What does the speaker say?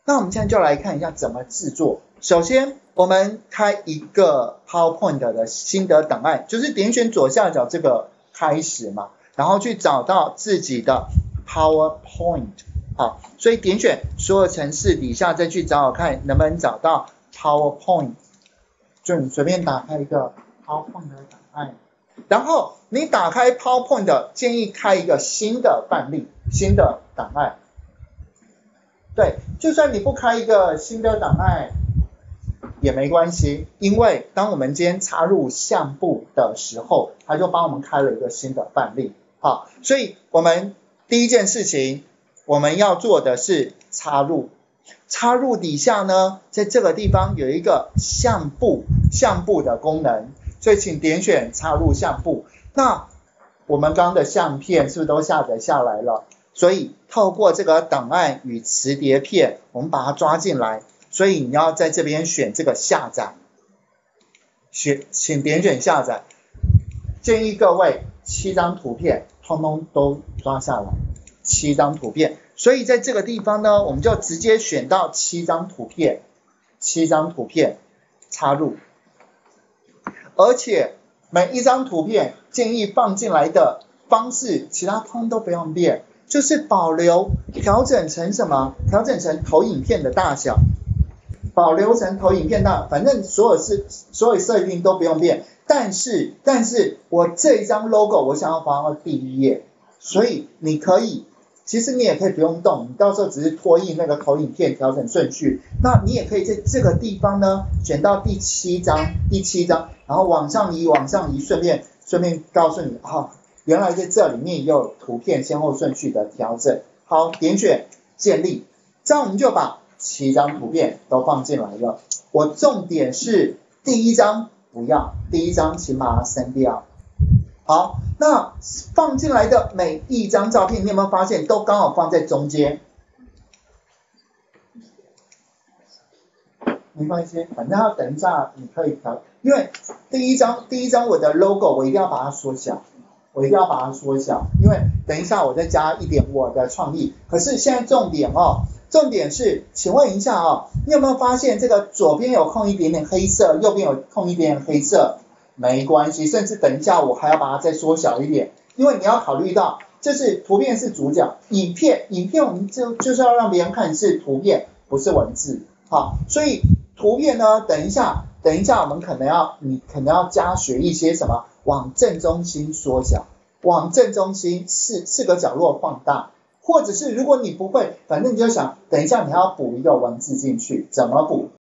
那我们现在就来看一下怎么制作。首先，我们开一个 PowerPoint 的心得档案，就是点选左下角这个开始嘛，然后去找到自己的 PowerPoint。好，所以点选所有程式底下再去找找看能不能找到 PowerPoint， 就你随便打开一个 PowerPoint 的档案，然后你打开 PowerPoint 建议开一个新的范例，新的档案。对，就算你不开一个新的档案也没关系，因为当我们今天插入相簿的时候，它就帮我们开了一个新的范例。好，所以我们第一件事情我们要做的是插入。插入底下呢，在这个地方有一个相簿的功能，所以请点选插入相簿。那我们刚刚的相片是不是都下载下来了？所以透过这个档案与磁碟片，我们把它抓进来。所以你要在这边选这个下载，请点选下载。建议各位7张图片通通都抓下来，7张图片。所以在这个地方呢，我们就直接选到7张图片插入，而且每一张图片建议放进来的方式，其他通都不用变，就是保留调整成什么？调整成投影片的大小，保留成投影片大，反正所有设定都不用变。但是我这一张 logo 我想要放到第1页，所以其实你也可以不用动，你到时候只是拖印那个投影片调整顺序。那你也可以在这个地方呢选到第7张，然后往上移，顺便告诉你原来在这里面也有图片先后顺序的调整。好，点选建立，这样我们就把7张图片都放进来了。我重点是第1张不要，第1张请把它删掉。好，那放进来的每一张照片，你有没有发现都刚好放在中间？没关系，反正要等一下你可以调，因为第一张我的 logo 我一定要把它缩小，因为等一下我再加一点我的创意。可是现在重点是，请问一下你有没有发现这个左边有空一点点黑色，右边有空一点点黑色？没关系，甚至等一下我还要把它再缩小一点，因为你要考虑到这是图片是主角，影片我们就是要让别人看是图片，不是文字。好，所以图片呢，等一下你可能要加学一些什么，往正中心缩小，往正中心四个角落放大，或者是如果你不会，反正你就想等一下你还要补一个文字进去，怎么补？